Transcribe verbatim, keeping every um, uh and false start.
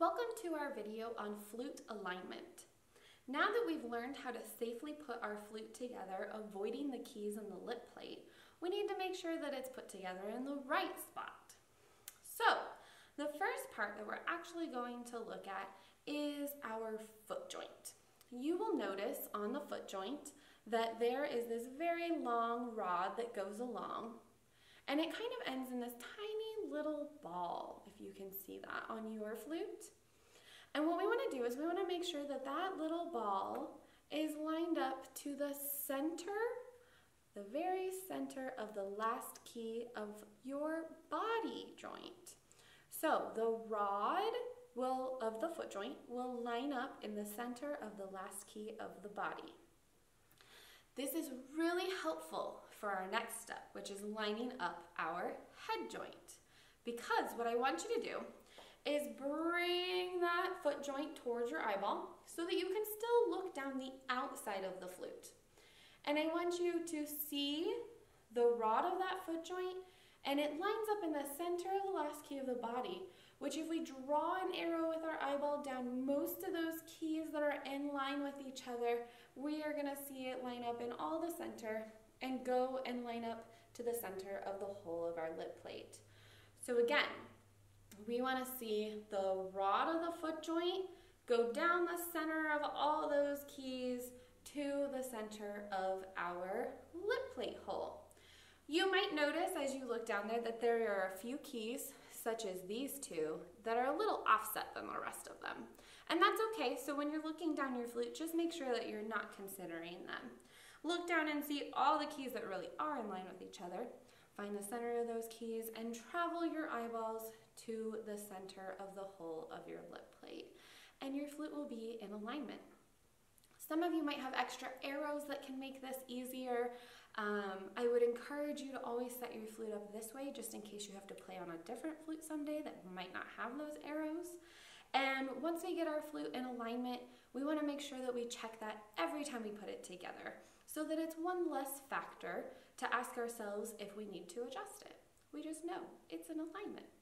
Welcome to our video on flute alignment. Now that we've learned how to safely put our flute together, avoiding the keys in the lip plate, we need to make sure that it's put together in the right spot. So, the first part that we're actually going to look at is our foot joint. You will notice on the foot joint that there is this very long rod that goes along, and it kind of ends in this tiny little ball, if you can see that on your flute. And what we want to do is we want to make sure that that little ball is lined up to the center, the very center of the last key of your body joint. So the rod will of the foot joint will line up in the center of the last key of the body. This is really helpful for our next step, which is lining up our head joint. Because what I want you to do is bring that foot joint towards your eyeball so that you can still look down the outside of the flute. And I want you to see the rod of that foot joint, and it lines up in the center of the last key of the body, which if we draw an arrow with our eyeball down most of those keys that are in line with each other, we are gonna see it line up in all the center and go and line up to the center of the whole of our lip plate. So again, we wanna see the rod of the foot joint go down the center of all those keys to the center of our lip plate hole. You might notice as you look down there that there are a few keys, such as these two, that are a little offset than the rest of them. And that's okay, so when you're looking down your flute, just make sure that you're not considering them. Look down and see all the keys that really are in line with each other. Find the center of those keys and travel your eyeballs to the center of the whole of your lip plate. And your flute will be in alignment. Some of you might have extra arrows that can make this easier. Um, I would encourage you to always set your flute up this way, just in case you have to play on a different flute someday that might not have those arrows. And once we get our flute in alignment, we want to make sure that we check that every time we put it together, so that it's one less factor to ask ourselves if we need to adjust it. We just know it's in alignment.